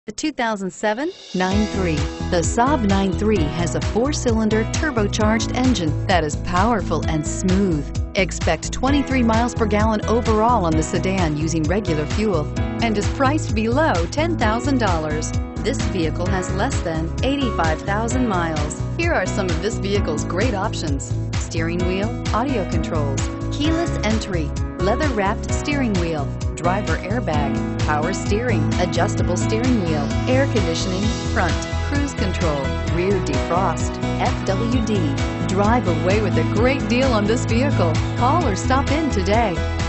The 2007 9.3. The Saab 9.3 has a 4-cylinder turbocharged engine that is powerful and smooth. Expect 23 miles per gallon overall on the sedan using regular fuel and is priced below $10,000. This vehicle has less than 85,000 miles. Here are some of this vehicle's great options: steering wheel audio controls, keyless entry, leather-wrapped steering wheel, driver airbag, power steering, adjustable steering wheel, air conditioning, front, cruise control, rear defrost, FWD. Drive away with a great deal on this vehicle. Call or stop in today.